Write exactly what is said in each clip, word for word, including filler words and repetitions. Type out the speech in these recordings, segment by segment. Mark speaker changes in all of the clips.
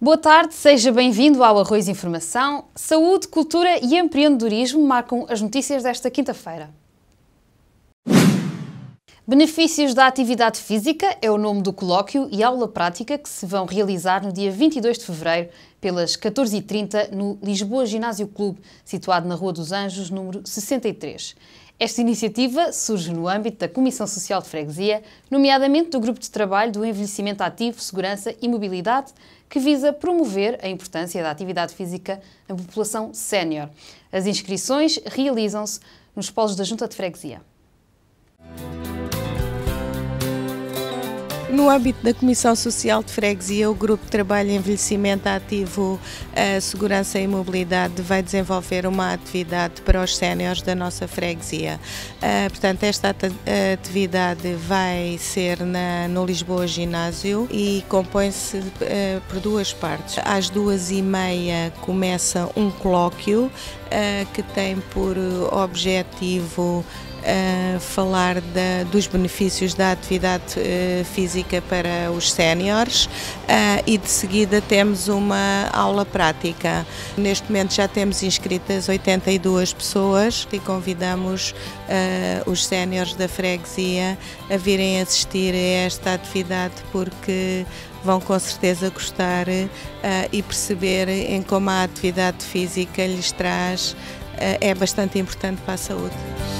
Speaker 1: Boa tarde, seja bem-vindo ao Arroz Informação. Saúde, cultura e empreendedorismo marcam as notícias desta quinta-feira. Benefícios da atividade física é o nome do colóquio e aula prática que se vão realizar no dia vinte e dois de fevereiro, pelas catorze e trinta, no Lisboa Ginásio Clube, situado na Rua dos Anjos, número sessenta e três. Esta iniciativa surge no âmbito da Comissão Social de Freguesia, nomeadamente do Grupo de Trabalho do Envelhecimento Ativo, Segurança e Mobilidade, que visa promover a importância da atividade física na população sénior. As inscrições realizam-se nos polos da Junta de Freguesia.
Speaker 2: No âmbito da Comissão Social de Freguesia, o Grupo de Trabalho Envelhecimento Ativo, Segurança e Mobilidade vai desenvolver uma atividade para os séniores da nossa freguesia. Portanto, esta atividade vai ser na, no Lisboa Ginásio e compõe-se por duas partes. Às duas e meia começa um colóquio que tem por objetivo Uh, falar da, dos benefícios da atividade uh, física para os séniores uh, e de seguida temos uma aula prática. Neste momento já temos inscritas oitenta e duas pessoas e convidamos uh, os séniores da freguesia a virem assistir a esta atividade porque vão com certeza gostar uh, e perceber em como a atividade física lhes traz, uh, é bastante importante para a saúde.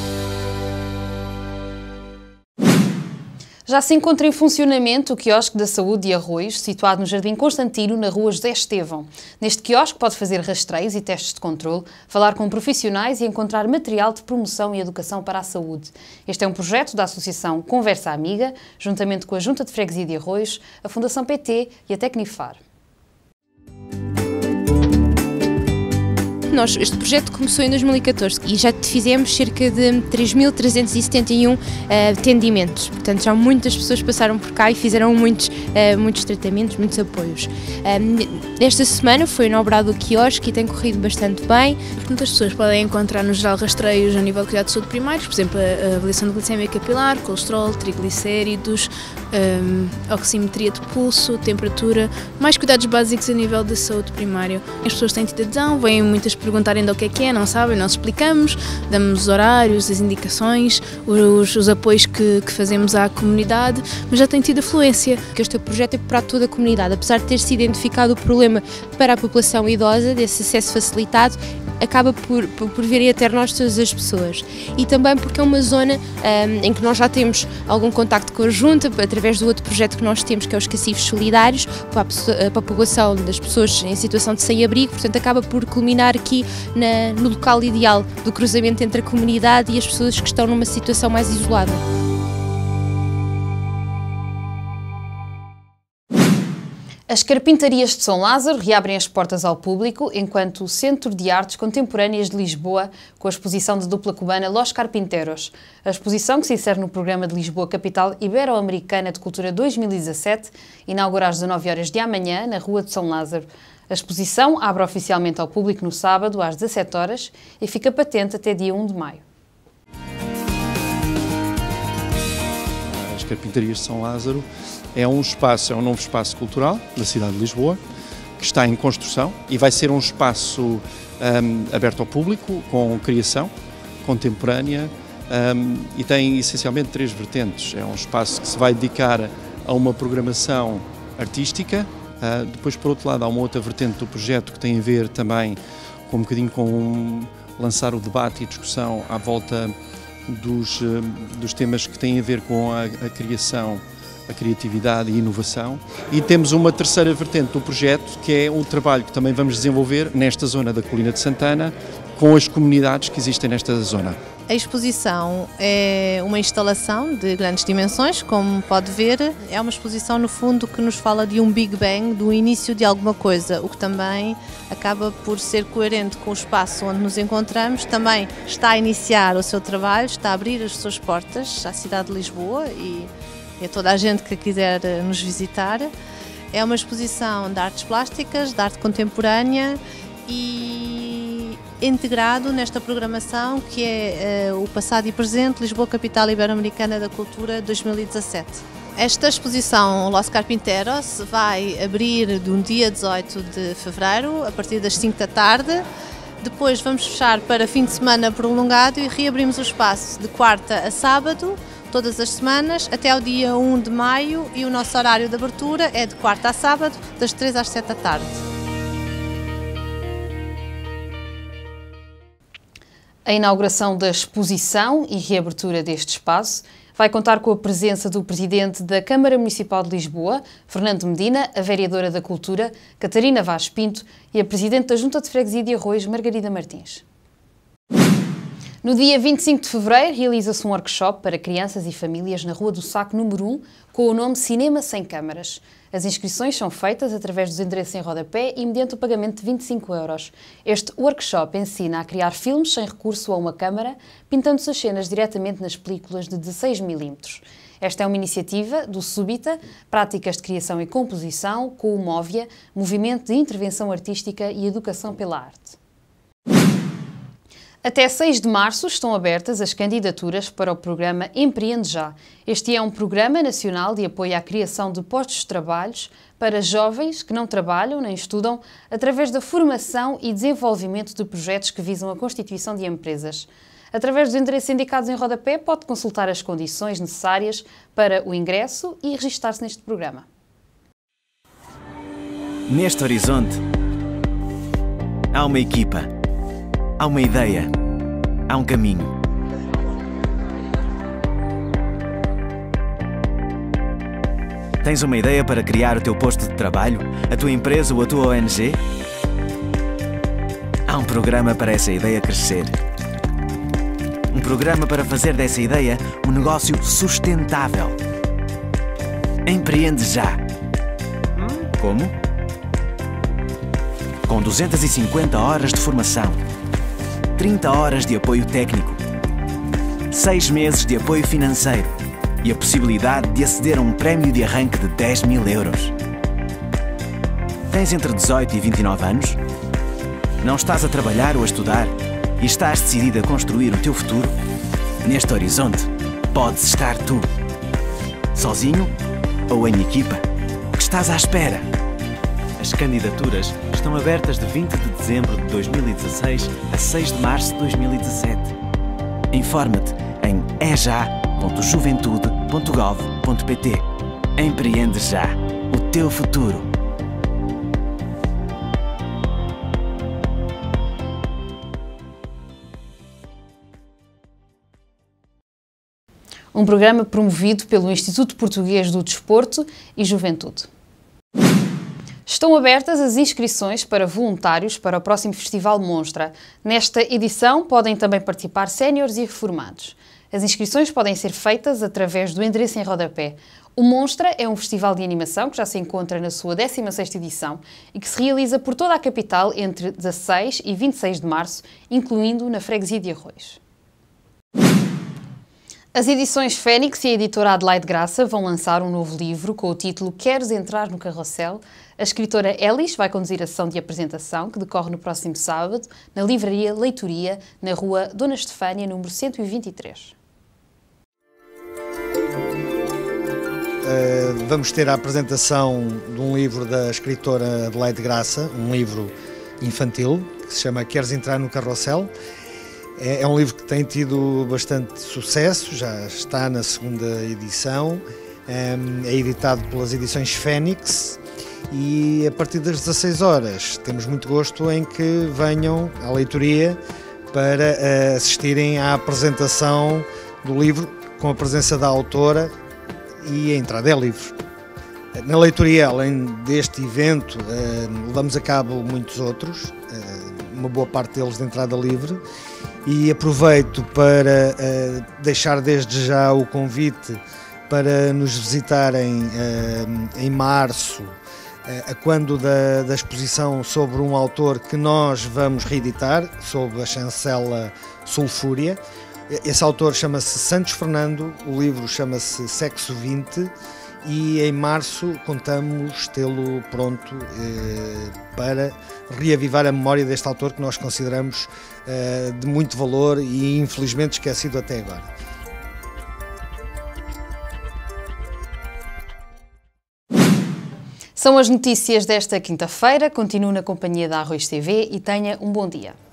Speaker 1: Já se encontra em funcionamento o quiosque da Saúde de Arroios, situado no Jardim Constantino, na Rua José Estevão. Neste quiosque pode fazer rastreios e testes de controle, falar com profissionais e encontrar material de promoção e educação para a saúde. Este é um projeto da Associação Conversa Amiga, juntamente com a Junta de Freguesia de Arroios, a Fundação P T e a Tecnifar.
Speaker 3: Nós, este projeto começou em dois mil e catorze e já fizemos cerca de três mil trezentos e setenta e um uh, atendimentos, portanto já muitas pessoas passaram por cá e fizeram muitos, uh, muitos tratamentos, muitos apoios. Um, esta semana foi inaugurado o quiosque e tem corrido bastante bem.
Speaker 4: Muitas pessoas podem encontrar no geral rastreios a nível de cuidados de saúde primários, por exemplo a avaliação de glicemia capilar, colesterol, triglicéridos, um, oximetria de pulso, temperatura, mais cuidados básicos a nível de saúde primária. As pessoas têm tido adesão, vêm muitas perguntarem do que é que é, não sabem, nós explicamos, damos os horários, as indicações, os, os apoios que, que fazemos à comunidade, mas já tem tido afluência.
Speaker 3: Este projeto é para toda a comunidade, apesar de ter se identificado o problema para a população idosa, desse acesso facilitado, acaba por, por, por virem até nós todas as pessoas. E também porque é uma zona um, em que nós já temos algum contacto com a Junta, através do outro projeto que nós temos, que é os Cacifes Solidários, para a, para a população das pessoas em situação de sem-abrigo, portanto acaba por culminar aqui na, no local ideal do cruzamento entre a comunidade e as pessoas que estão numa situação mais isolada.
Speaker 1: As Carpintarias de São Lázaro reabrem as portas ao público, enquanto o Centro de Artes Contemporâneas de Lisboa, com a exposição de dupla cubana Los Carpinteros. A exposição, que se insere no programa de Lisboa Capital Ibero-Americana de Cultura dois mil e dezassete, inaugura às dezanove horas de amanhã, na Rua de São Lázaro. A exposição abre oficialmente ao público no sábado, às dezassete horas, e fica patente até dia um de maio.
Speaker 5: As Carpintarias de São Lázaro é um espaço, é um novo espaço cultural da cidade de Lisboa, que está em construção e vai ser um espaço um, aberto ao público, com criação contemporânea um, e tem essencialmente três vertentes. É um espaço que se vai dedicar a uma programação artística. Uh, depois, por outro lado, há uma outra vertente do projeto que tem a ver também com um bocadinho com um, lançar o debate e a discussão à volta dos, uh, dos temas que têm a ver com a, a criação, a criatividade e inovação. E temos uma terceira vertente do projeto, que é o trabalho que também vamos desenvolver nesta zona da Colina de Santana, com as comunidades que existem nesta zona.
Speaker 6: A exposição é uma instalação de grandes dimensões, como pode ver. É uma exposição, no fundo, que nos fala de um Big Bang, do início de alguma coisa, o que também acaba por ser coerente com o espaço onde nos encontramos. Também está a iniciar o seu trabalho, está a abrir as suas portas à cidade de Lisboa e a toda a gente que quiser nos visitar. É uma exposição de artes plásticas, de arte contemporânea e integrado nesta programação que é uh, o passado e presente Lisboa Capital Ibero-Americana da Cultura dois mil e dezassete. Esta exposição Los Carpinteros vai abrir de um dia dezoito de fevereiro, a partir das cinco da tarde. Depois vamos fechar para fim de semana prolongado e reabrimos o espaço de quarta a sábado, todas as semanas, até ao dia um de maio, e o nosso horário de abertura é de quarta a sábado, das três às sete da tarde.
Speaker 1: A inauguração da exposição e reabertura deste espaço vai contar com a presença do Presidente da Câmara Municipal de Lisboa, Fernando Medina, a Vereadora da Cultura, Catarina Vaz Pinto, e a Presidente da Junta de Freguesia de Arroios, Margarida Martins. No dia vinte e cinco de fevereiro, realiza-se um workshop para crianças e famílias na Rua do Saco número um, com o nome Cinema Sem Câmaras. As inscrições são feitas através dos endereços em rodapé e mediante o pagamento de vinte e cinco euros. Este workshop ensina a criar filmes sem recurso a uma câmara, pintando-se as cenas diretamente nas películas de dezasseis milímetros. Esta é uma iniciativa do Súbita, Práticas de Criação e Composição, com o Móvia, Movimento de Intervenção Artística e Educação pela Arte. Até seis de março estão abertas as candidaturas para o programa Empreende Já. Este é um programa nacional de apoio à criação de postos de trabalho para jovens que não trabalham nem estudam, através da formação e desenvolvimento de projetos que visam a constituição de empresas. Através dos endereços indicados em rodapé, pode consultar as condições necessárias para o ingresso e registar-se neste programa.
Speaker 7: Neste horizonte, há uma equipa. Há uma ideia, há um caminho. Tens uma ideia para criar o teu posto de trabalho, a tua empresa ou a tua O N G? Há um programa para essa ideia crescer. Um programa para fazer dessa ideia um negócio sustentável. Empreende já. Como? Com duzentas e cinquenta horas de formação. trinta horas de apoio técnico, seis meses de apoio financeiro e a possibilidade de aceder a um prémio de arranque de dez mil euros. Tens entre dezoito e vinte e nove anos? Não estás a trabalhar ou a estudar e estás decidido a construir o teu futuro? Neste horizonte, podes estar tu. Sozinho ou em equipa? Que estás à espera? As candidaturas estão abertas de vinte de dezembro de dois mil e dezasseis a seis de março de dois mil e dezassete. Informa-te em é já ponto juventude ponto gov ponto pt. Empreende já o teu futuro.
Speaker 1: Um programa promovido pelo Instituto Português do Desporto e Juventude. Estão abertas as inscrições para voluntários para o próximo Festival Monstra. Nesta edição podem também participar séniores e reformados. As inscrições podem ser feitas através do endereço em rodapé. O Monstra é um festival de animação que já se encontra na sua décima sexta edição e que se realiza por toda a capital entre dezasseis e vinte e seis de março, incluindo na freguesia de Arroios. As edições Fênix e a editora Adelaide Graça vão lançar um novo livro com o título Queres Entrar no Carrossel? A escritora Elis vai conduzir a sessão de apresentação, que decorre no próximo sábado, na livraria Leitoria, na rua Dona Estefânia, número cento e vinte e três.
Speaker 8: Uh, vamos ter a apresentação de um livro da escritora Adelaide Graça, um livro infantil, que se chama Queres Entrar no Carrossel? É, é um livro que tem tido bastante sucesso, já está na segunda edição, é editado pelas edições Fênix e a partir das dezasseis horas temos muito gosto em que venham à leitoria para assistirem à apresentação do livro com a presença da autora e a entrada é livre. Na leitoria, além deste evento, levamos a cabo muitos outros, uma boa parte deles de entrada livre, e aproveito para deixar desde já o convite para nos visitarem em março, a quando da, da exposição sobre um autor que nós vamos reeditar, sob a chancela Sulfúria. Esse autor chama-se Santos Fernando, o livro chama-se Sexo vinte e em março contamos tê-lo pronto eh, para reavivar a memória deste autor que nós consideramos eh, de muito valor e infelizmente esquecido até agora.
Speaker 1: São as notícias desta quinta-feira. Continue na companhia da Arroz T V e tenha um bom dia.